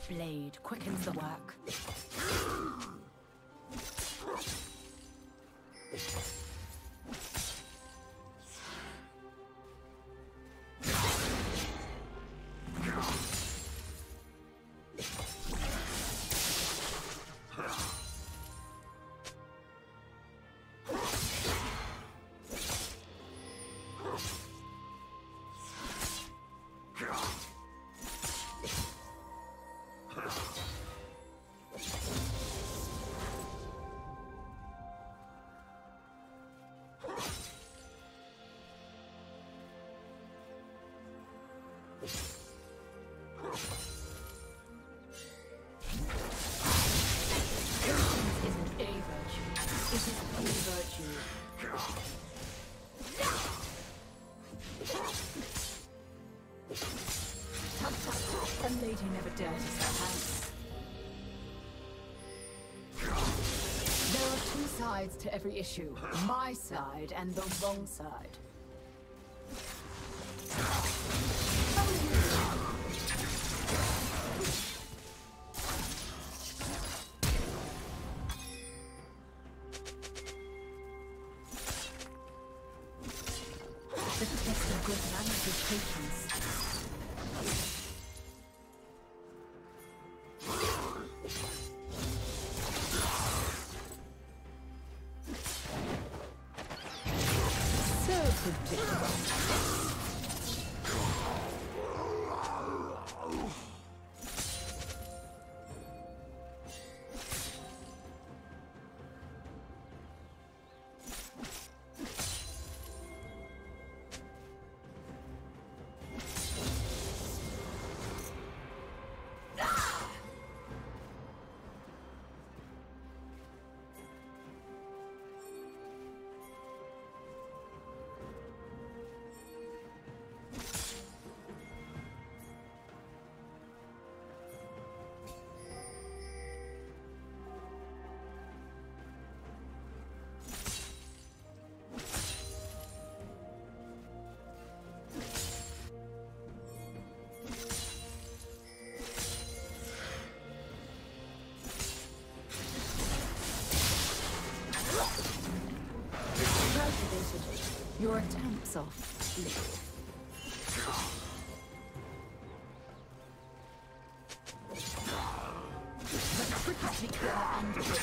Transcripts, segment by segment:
blade quickens the work. A lady never dirties her hands. There are two sides to every issue. My side and the wrong side. The test of good manners is patience. Your attempts are fleet. But critically clear and good.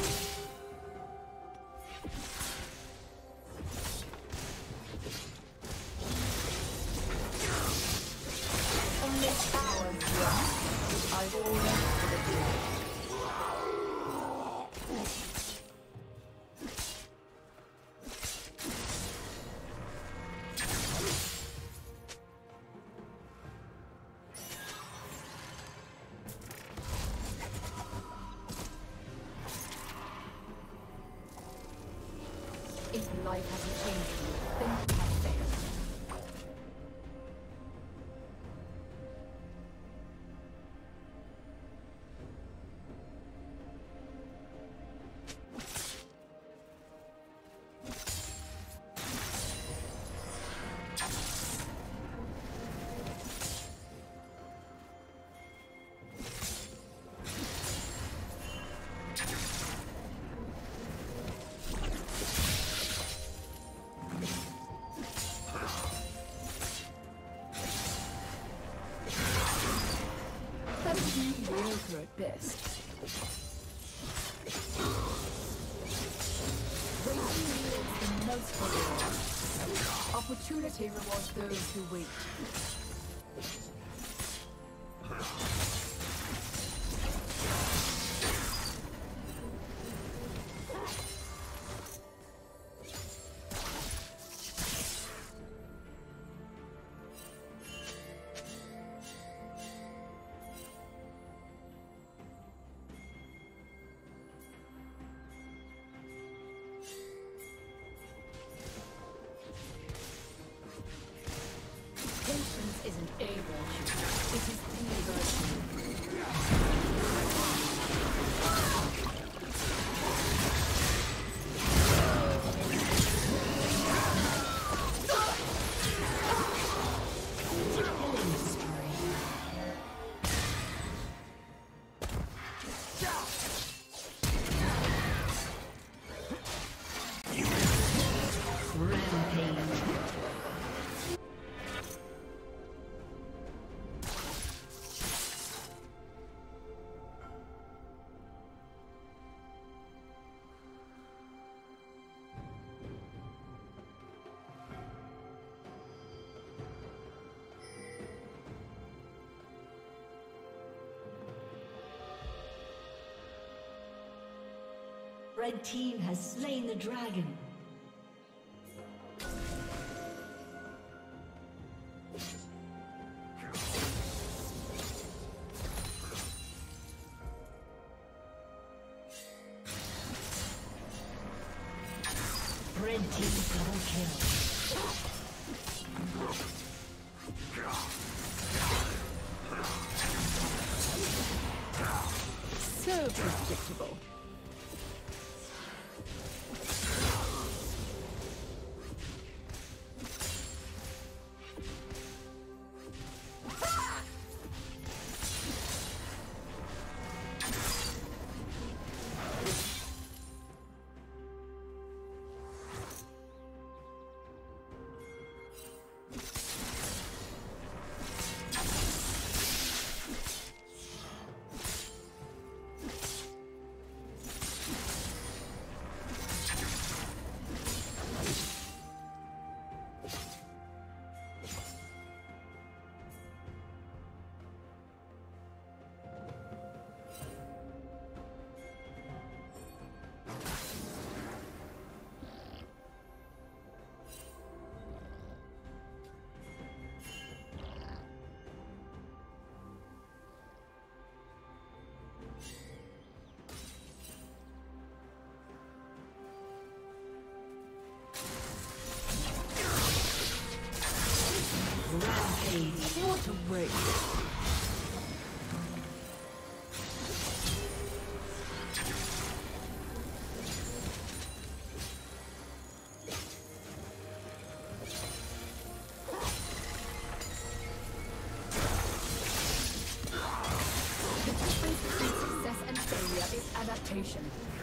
Only cowards run. I've always for the good. If life hasn't changed you, then you have failed. Mediocre at best. Waiting yields the most reward. Opportunity rewards those who wait. Patience isn't a virtue, it is the virtue. Red team has slain the dragon. Red team double kill. So predictable. What a waste. The difference between success and failure is adaptation.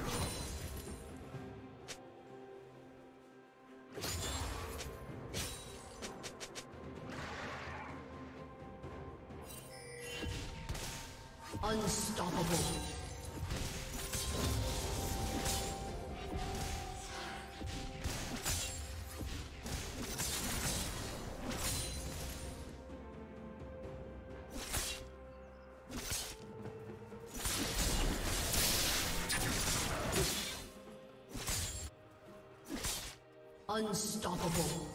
Unstoppable. Unstoppable.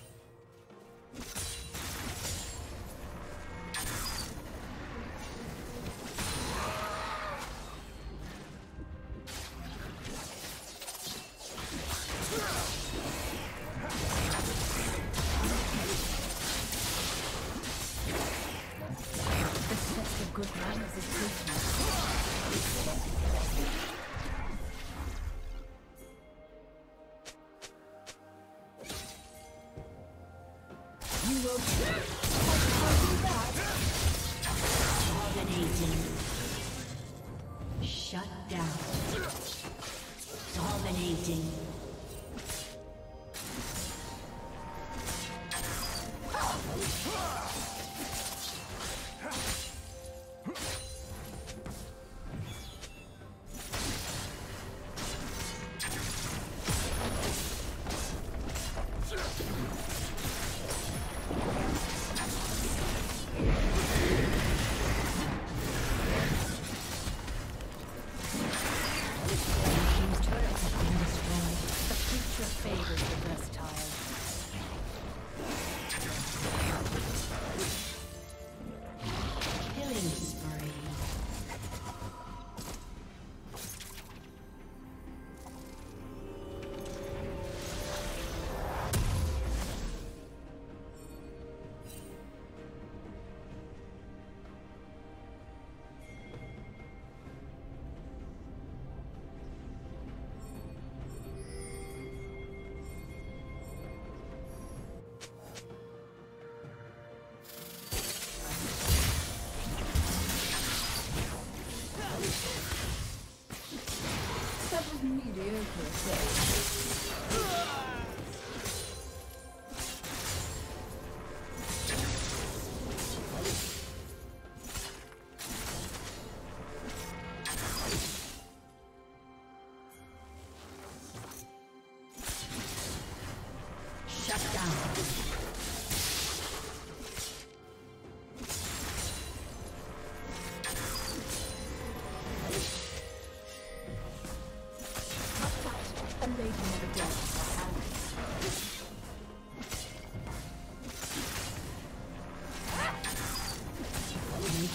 Shut down. Dominating.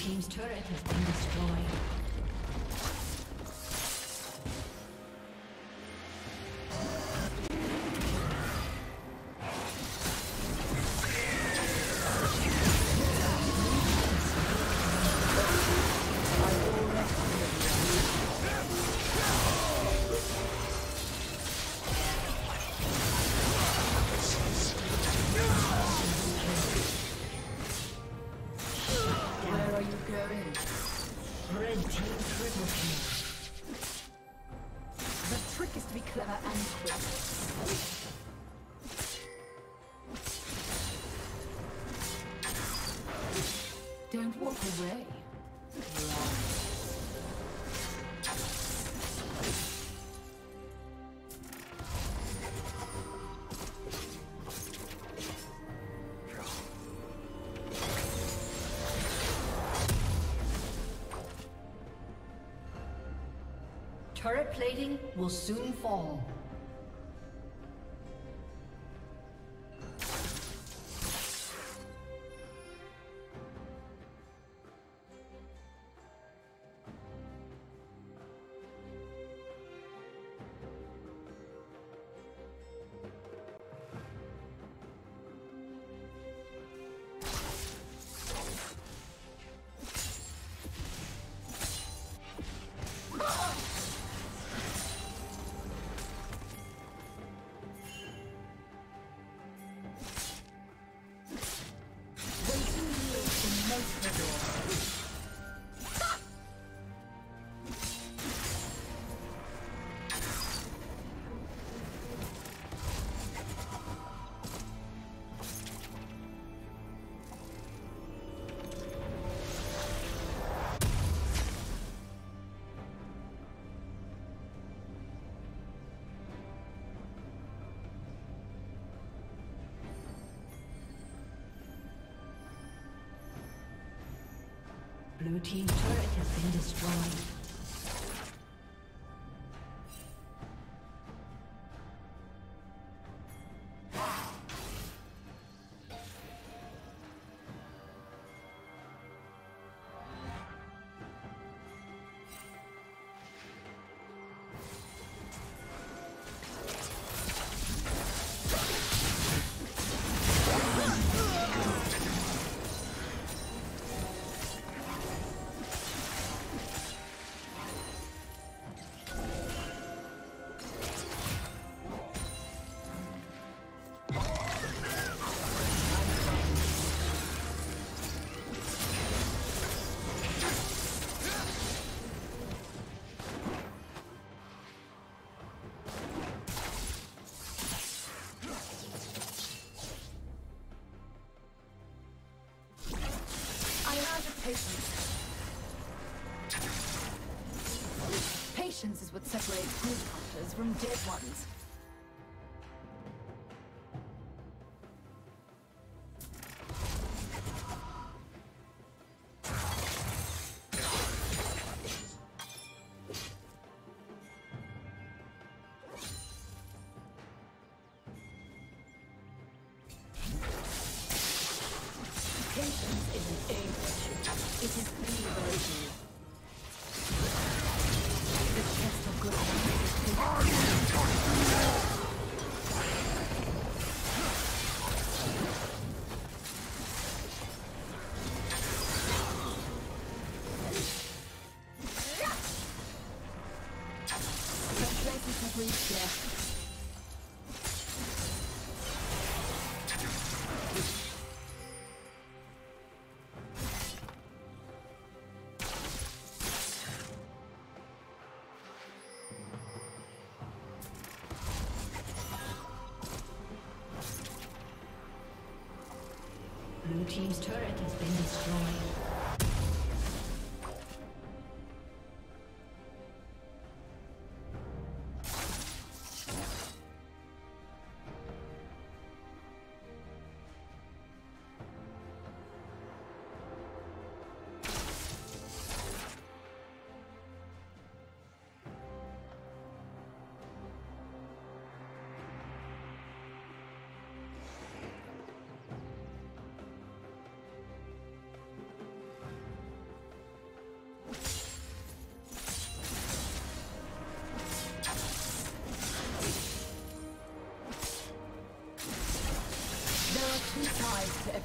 team's turret has been destroyed. Don't walk away. Turret plating will soon fall. Blue team's turret has been destroyed. Patience is what separates good hunters from dead ones. Patience isn't a virtue, it is the virtue. The chest of good places have reached death. Blue team's turret has been destroyed.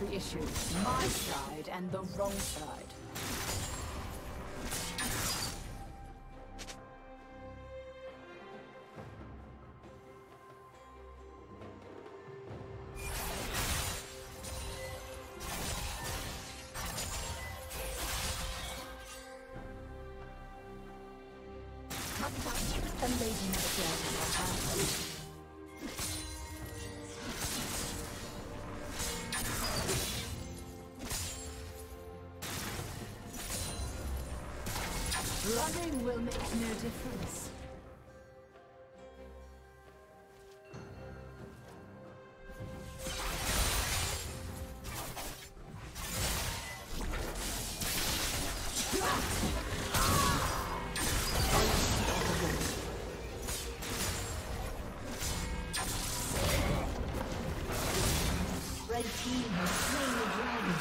every issue. My side and the wrong side. A lady never dares to have running will make no difference. Red team has slain the dragon.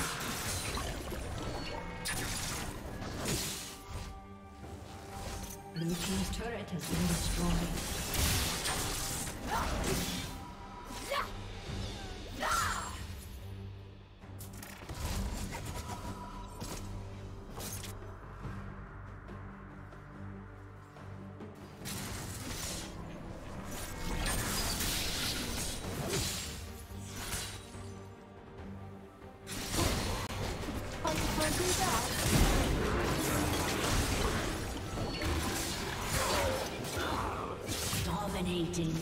Blue team's turret has been destroyed. Dominating.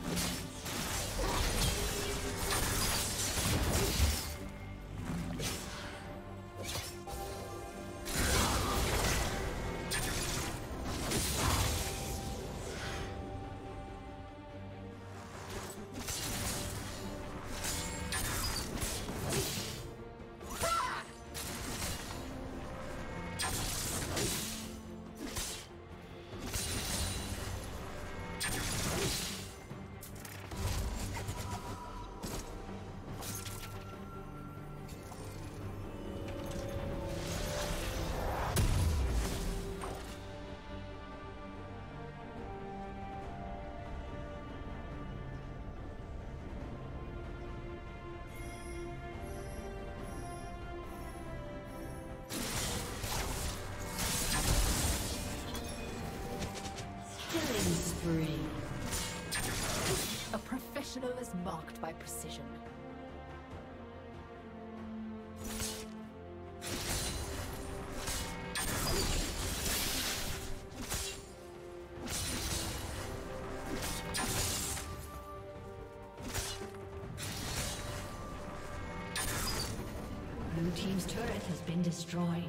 A professional is marked by precision. Blue team's turret has been destroyed.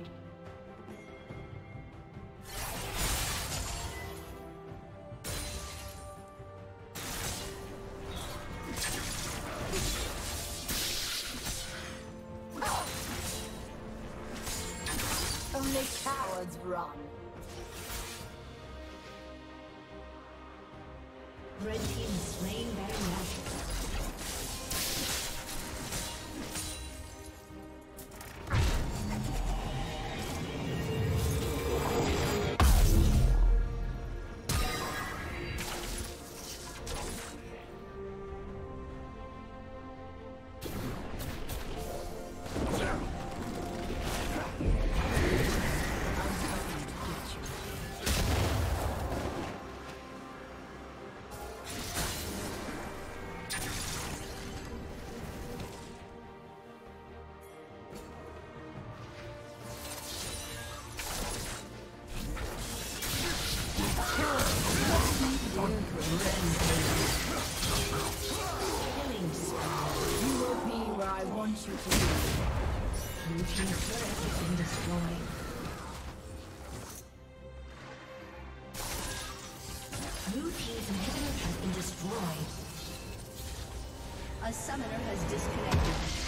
Only cowards run. Red team is slain very naturally. You will be where I want you to be. Blue team's turret has been destroyed. Blue team's inhibitor has been destroyed. A summoner has disconnected.